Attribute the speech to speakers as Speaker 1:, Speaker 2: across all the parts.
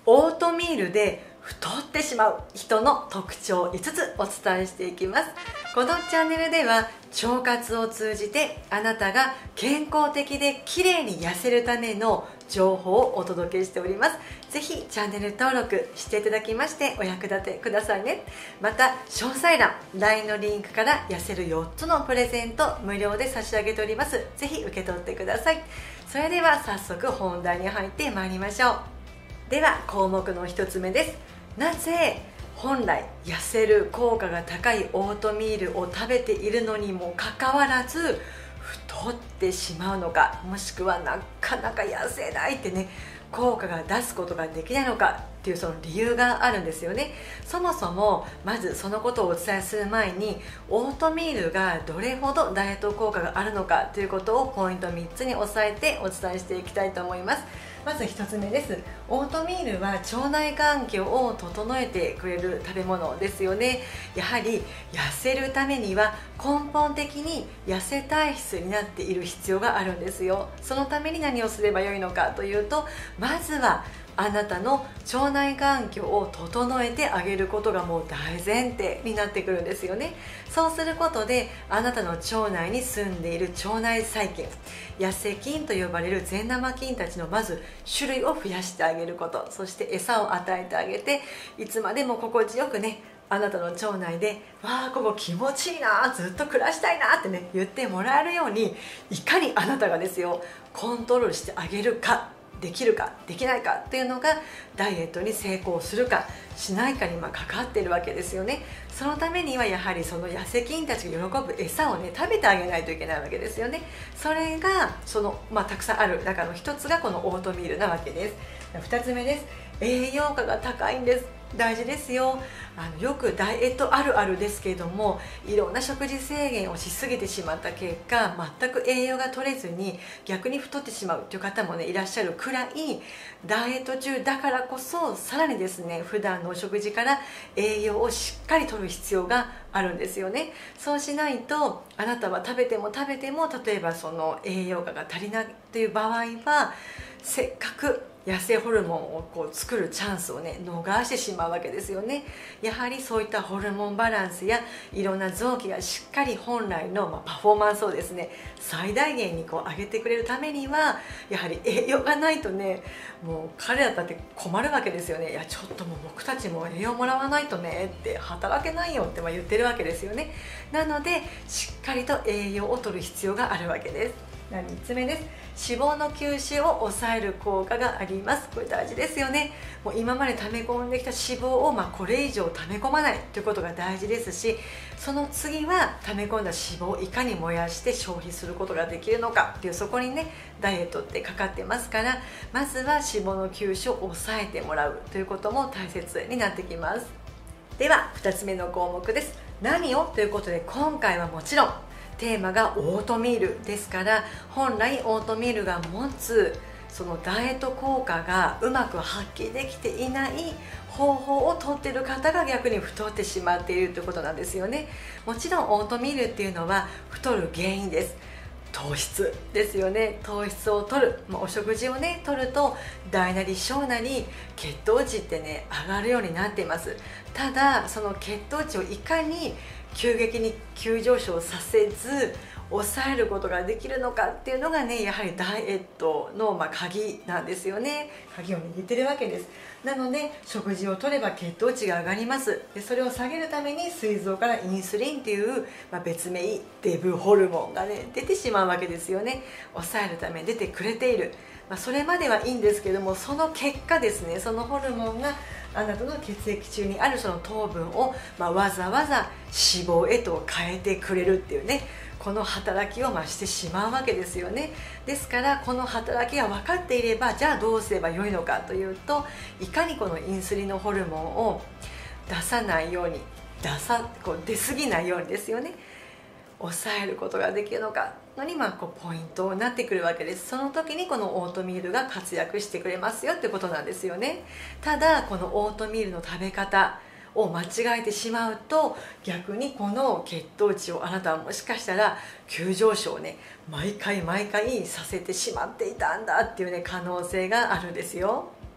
Speaker 1: オートミールで太ってしまう人の特徴5つお伝えしていきます。このチャンネルでは腸活を通じてあなたが健康的で綺麗に痩せるための情報をお届けしております。ぜひチャンネル登録していただきましてお役立てくださいね。また詳細欄 LINE のリンクから痩せる4つのプレゼント無料で差し上げております。ぜひ受け取ってください。それでは早速本題に入ってまいりましょう。では項目の1つ目です。なぜ本来痩せる効果が高いオートミールを食べているのにもかかわらず太ってしまうのか、もしくはなかなか痩せないってね、効果が出すことができないのかっていうその理由があるんですよね。そもそもまずそのことをお伝えする前に、オートミールがどれほどダイエット効果があるのかということをポイント3つに押さえてお伝えしていきたいと思います。まず1つ目です。オートミールは腸内環境を整えてくれる食べ物ですよね。やはり痩せるためには根本的に痩せ体質になっている必要があるんですよ。そのために何をすればよいのかというと、まずはあなたの腸内環境を整えてあげることがもう大前提になってくるんですよね。そうすることであなたの腸内に住んでいる腸内細菌、痩せ菌と呼ばれる善玉菌たちのまず種類を増やしてあげること、そして餌を与えてあげて、いつまでも心地よくね、あなたの腸内で「わあここ気持ちいいな、ずっと暮らしたいな」ってね言ってもらえるように、いかにあなたがですよコントロールしてあげるか、できるかできないかっていうのがダイエットに成功するかしないかにかかっているわけですよね。そのためにはやはりその痩せ菌たちが喜ぶ餌をね食べてあげないといけないわけですよね。それがその、たくさんある中の一つがこのオートミールなわけです。2つ目です。栄養価が高いんです。大事ですよ。よくダイエットあるあるですけれども、いろんな食事制限をしすぎてしまった結果全く栄養が取れずに逆に太ってしまうという方もねいらっしゃるくらい、ダイエット中だからこそさらにですね、普段のお食事から栄養をしっかり取る必要があるんですよね。そうしないとあなたは食べても例えばその栄養価が足りないという場合は、せっかく痩せホルモンを作るチャンスをね逃してしまうわけですよね。やはりそういったホルモンバランスやいろんな臓器がしっかり本来のパフォーマンスをですね最大限に上げてくれるためには、やはり栄養がないとね、もう彼らだって困るわけですよね。いやちょっともう僕たちも栄養もらわないとねって、働けないよって言ってるわけですよね。なのでしっかりと栄養を取る必要があるわけです。3つ目です。脂肪の吸収を抑える効果があります。これ大事ですよね。もう今まで溜め込んできた脂肪をこれ以上溜め込まないということが大事ですし、その次は溜め込んだ脂肪をいかに燃やして消費することができるのかっていう、そこにねダイエットってかかってますから、まずは脂肪の吸収を抑えてもらうということも大切になってきます。では2つ目の項目です。何をということで、今回はもちろんテーマがオートミールですから、本来オートミールが持つそのダイエット効果がうまく発揮できていない方法をとっている方が逆に太ってしまっているということなんですよね。もちろんオートミールっていうのは太る原因です。糖質ですよね。糖質を取る、お食事をね取ると大なり小なり血糖値ってね上がるようになっています。ただその血糖値をいかに急激に急上昇させず抑えることができるのかっていうのがね、やはりダイエットの鍵なんですよね。鍵を握ってるわけです。なので食事をとれば血糖値が上がります。でそれを下げるために膵臓からインスリンっていう、別名デブホルモンがね出てしまうわけですよね。抑えるために出てくれている、それまではいいんですけども、その結果ですね、そのホルモンがあなたの血液中にあるその糖分を、わざわざ脂肪へと変えてくれるっていうね、この働きをしてしまうわけですよね。ですからこの働きが分かっていれば、じゃあどうすればよいのかというと、いかにこのインスリンのホルモンを出さないように出過ぎないようにですよね抑えることができるのかのにポイントになってくるわけです。その時にこのオートミールが活躍してくれますよってことなんですよね。ただこのオートミールの食べ方を間違えてしまうと、逆にこの血糖値をあなたはもしかしたら急上昇をね毎回させてしまっていたんだっていうね可能性があるんですよ。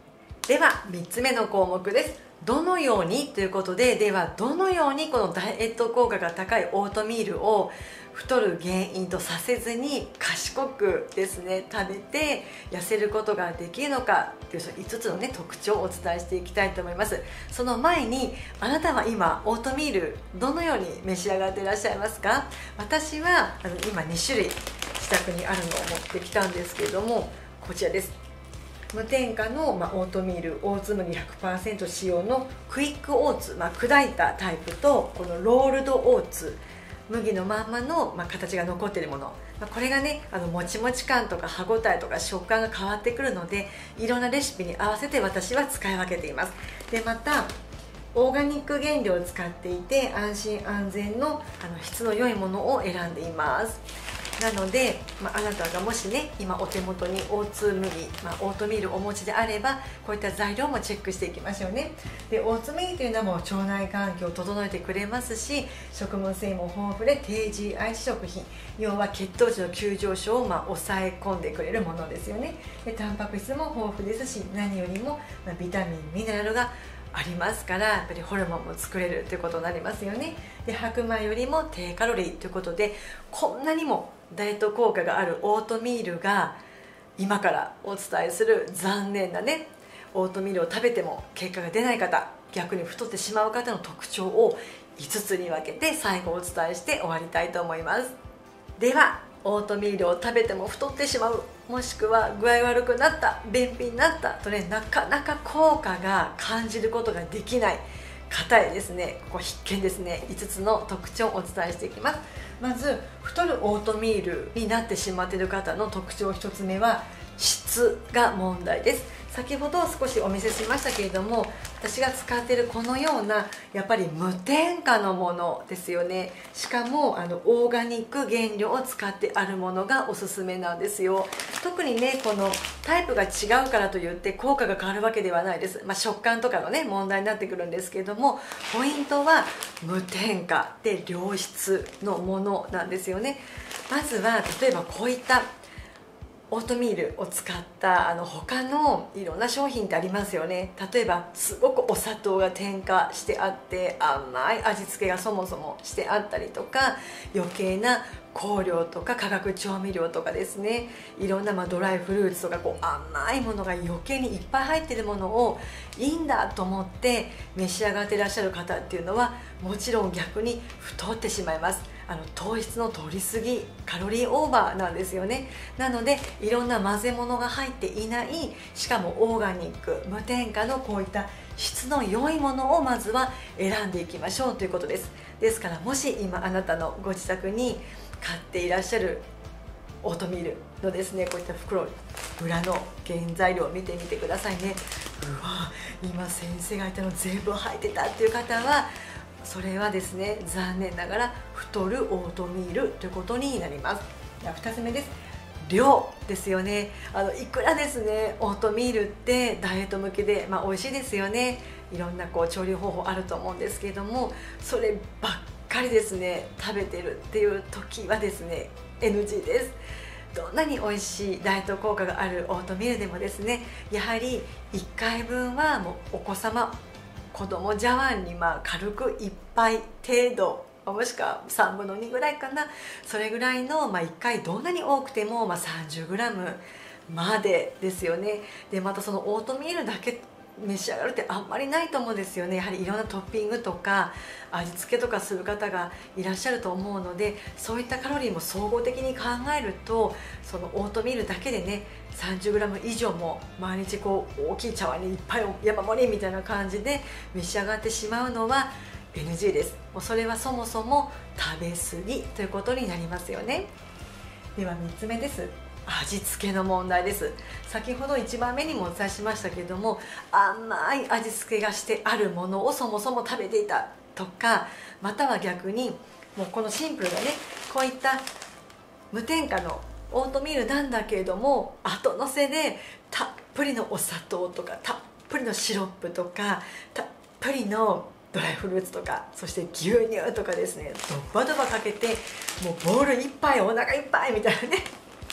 Speaker 1: では3つ目の項目です。どのようにということで、ではどのようにこのダイエット効果が高いオートミールを太る原因とさせずに賢くですね食べて痩せることができるのかというその5つのね特徴をお伝えしていきたいと思います。その前に、あなたは今オートミールどのように召し上がっていらっしゃいますか？私は今2種類自宅にあるのを持ってきたんですけれども、こちらです。無添加の、オートミール、オーツ麦 100% 使用のクイックオーツ、砕いたタイプと、このロールドオーツ、麦のまんまの、形が残っているもの、これがねもちもち感とか歯ごたえとか食感が変わってくるので、いろんなレシピに合わせて私は使い分けています。でまたオーガニック原料を使っていて、安心安全の質の良いものを選んでいます。なので、あなたがもしね今お手元にオーツ麦、オートミールをお持ちであれば、こういった材料もチェックしていきましょうね。でオーツ麦というのはもう腸内環境を整えてくれますし、食物繊維も豊富で低 GI 食品、要は血糖値の急上昇を抑え込んでくれるものですよね。でタンパク質も豊富ですし、何よりもビタミンミネラルがありますから、やっぱりホルモンも作れるということになりますよね。で白米よりも低カロリーということで、こんなにもダイエット効果があるオートミールが今からお伝えする残念なねオートミールを食べても結果が出ない方、逆に太ってしまう方の特徴を5つに分けて最後お伝えして終わりたいと思います。ではオートミールを食べても太ってしまう、もしくは具合悪くなった、便秘になったとね、なかなか効果が感じることができない方へですね、ここ必見ですね、5つの特徴をお伝えしていきます。まず太るオートミールになってしまっている方の特徴1つ目は質が問題です。先ほど少しお見せしましたけれども、私が使っているこのようなやっぱり無添加のものですよね。しかもオーガニック原料を使ってあるものがおすすめなんですよ。特にねこのタイプが違うからといって効果が変わるわけではないです。食感とかのね問題になってくるんですけれども、ポイントは無添加で良質のものなんですよね。まずは例えばこういったオートミールを使った他のいろんな商品ってありますよね。例えばすごくお砂糖が添加してあって甘い味付けがそもそもしてあったりとか、余計な香料とか化学調味料とかですね、いろんなドライフルーツとか甘いものが余計にいっぱい入っているものをいいんだと思って召し上がっていらっしゃる方っていうのは、もちろん逆に太ってしまいます。糖質の摂りすぎ、カロリーオーバーなんですよね。なのでいろんな混ぜ物が入っていない、しかもオーガニック無添加のこういった質の良いものをまずは選んでいきましょうということです。ですからもし今あなたのご自宅に買っていらっしゃるオートミールのですねこういった袋裏の原材料を見てみてくださいね。うわ今先生が言ったの全部入ってたっていう方は、それはですね残念ながら太るオートミールということになります。では2つ目です。量ですよね。いくらですねオートミールってダイエット向けで、美味しいですよね。いろんな調理方法あると思うんですけれども、そればっかりですね食べてるっていう時はですね NG です。どんなに美味しいダイエット効果があるオートミールでもですね、やはり1回分はもうお子様、子供茶碗に軽く1杯程度、もしくは3分の2ぐらいかな、それぐらいの、1回どんなに多くても、30g までですよね。でまたそのオートミールだけ召し上がるってあんまりないと思うんですよね。やはりいろんなトッピングとか味付けとかする方がいらっしゃると思うので、そういったカロリーも総合的に考えると、そのオートミールだけでね 30g 以上も毎日大きい茶碗にいっぱい山盛りみたいな感じで召し上がってしまうのは NG です。もうそれはそもそも食べ過ぎということになりますよね。では3つ目です。味付けの問題です。先ほど1番目にもお伝えしましたけれども、甘い味付けがしてあるものをそもそも食べていたとか、または逆にもうこのシンプルなねこういった無添加のオートミールなんだけれども、後乗せでたっぷりのお砂糖とかたっぷりのシロップとかたっぷりのドライフルーツとか、そして牛乳とかですねドバドバかけて、もうボウル1杯お腹いっぱいみたいなね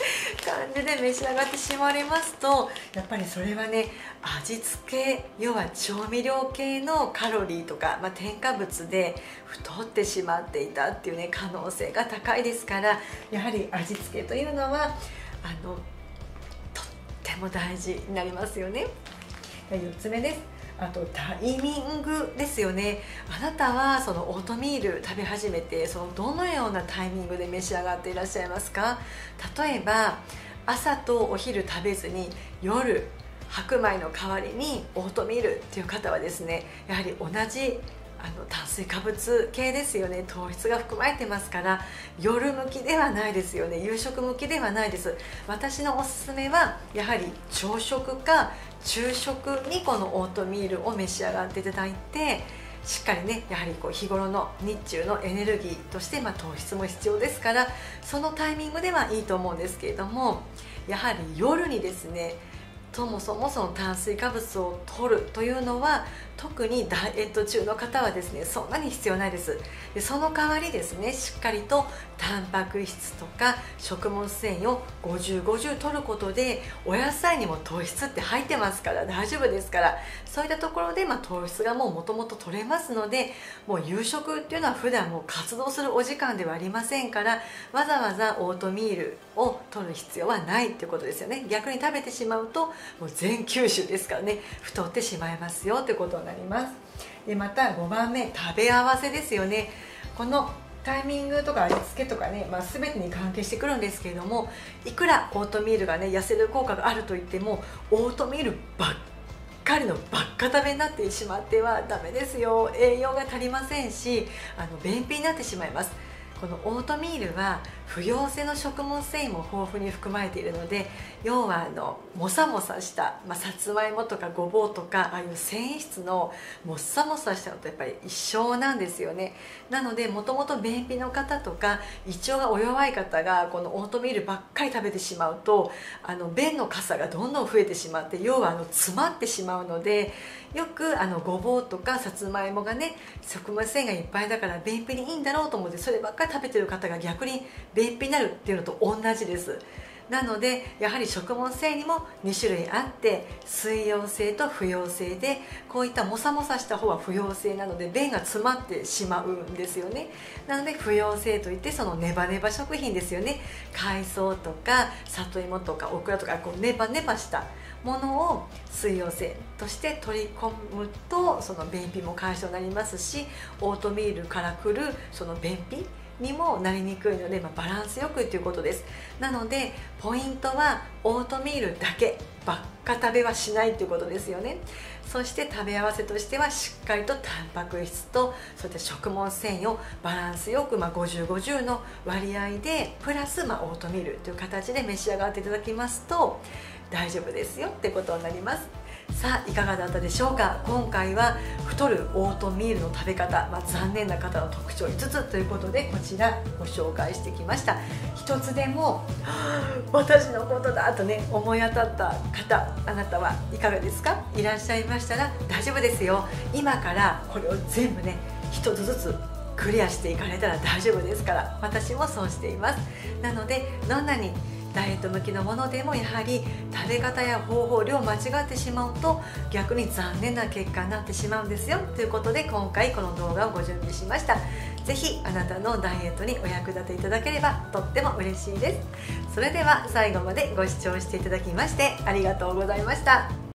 Speaker 1: 感じで召し上がってしまわれますと、やっぱりそれはね、味付け、要は調味料系のカロリーとか、添加物で太ってしまっていたっていうね可能性が高いですから、やはり味付けというのはとっても大事になりますよね。4つ目です。あとタイミングですよね。あなたはそのオートミール食べ始めて、そのどのようなタイミングで召し上がっていらっしゃいますか？例えば朝とお昼食べずに夜白米の代わりにオートミールっていう方はですね、やはり同じ炭水化物系ですよね。糖質が含まれてますから、夜向きではないですよね。夕食向きではないです。私のおすすめはやはり朝食か昼食にこのオートミールを召し上がっていただいて、しっかりね、やはり日頃の日中のエネルギーとして、糖質も必要ですから、そのタイミングではいいと思うんですけれども、やはり夜にですね、そもそもその炭水化物を取るというのは、特にダイエット中の方はですね、そんなに必要ないです。でその代わりですね、しっかりとタンパク質とか食物繊維を50/50取ることで、お野菜にも糖質って入ってますから大丈夫ですから、そういったところで糖質がもともと取れますので、もう夕食っていうのは普段もう活動するお時間ではありませんから、わざわざオートミールを取る必要はないっていうことですよね。逆に食べてしまうともう全吸収ですからね、太ってしまいますよということになります。でまた5番目、食べ合わせですよね。このタイミングとか味付けとかね、全てに関係してくるんですけれども、いくらオートミールがね痩せる効果があるといっても、オートミールばっかりのばっか食べになってしまってはダメですよ。栄養が足りませんし、便秘になってしまいます。このオートミールは不溶性の食物繊維も豊富に含まれているので、要はもさもさした、さつまいもとかごぼうとか、ああいう繊維質のもっさもさしたのとやっぱり一緒なんですよね。なのでもともと便秘の方とか胃腸がお弱い方がこのオートミールばっかり食べてしまうと、便のかさがどんどん増えてしまって、要は詰まってしまうので、よくごぼうとかさつまいもがね食物繊維がいっぱいだから便秘にいいんだろうと思って、そればっかり食べてる方が逆に便秘になるっていうのと同じです。なのでやはり食物繊維にも2種類あって、水溶性と不溶性で、こういったもさもさした方は不溶性なので便が詰まってしまうんですよね。なので不溶性といって、そのネバネバ食品ですよね。海藻とか里芋とかオクラとかネバネバしたものを水溶性として取り込むと、その便秘も解消になりますし、オートミールからくるその便秘にもなりにくいので、バランスよくということです。なのでポイントはオートミールだけばっか食べはしないということですよね。そして食べ合わせとしてはしっかりとタンパク質とそういった食物繊維をバランスよく、50/50の割合でプラス、オートミールという形で召し上がっていただきますと大丈夫ですよってことになります。さあいかがだったでしょうか。今回は太るオートミールの食べ方、残念な方の特徴5つということで、こちらご紹介してきました。一つでも私のことだとね思い当たった方、あなたはいかがですか？いらっしゃいましたら大丈夫ですよ。今からこれを全部ね一つずつクリアしていかれたら大丈夫ですから、私もそうしています。なのでどんなにダイエット向きのものでも、やはり食べ方や方法、量間違ってしまうと逆に残念な結果になってしまうんですよということで、今回この動画をご準備しました。ぜひあなたのダイエットにお役立ていただければとっても嬉しいです。それでは最後までご視聴していただきましてありがとうございました。